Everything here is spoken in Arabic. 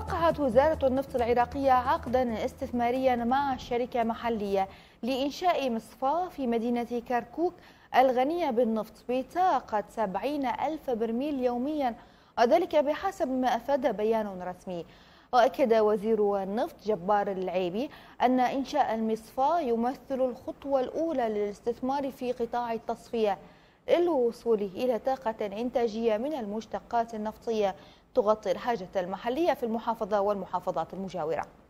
وقعت وزارة النفط العراقية عقدا استثماريا مع شركة محلية لإنشاء مصفاة في مدينة كركوك الغنية بالنفط بطاقة 70 ألف برميل يوميا، وذلك بحسب ما أفاد بيان رسمي. وأكد وزير النفط جبار العيبي أن إنشاء المصفاة يمثل الخطوة الأولى للاستثمار في قطاع التصفية للوصول إلى طاقة إنتاجية من المشتقات النفطية تغطي الحاجة المحلية في المحافظة والمحافظات المجاورة.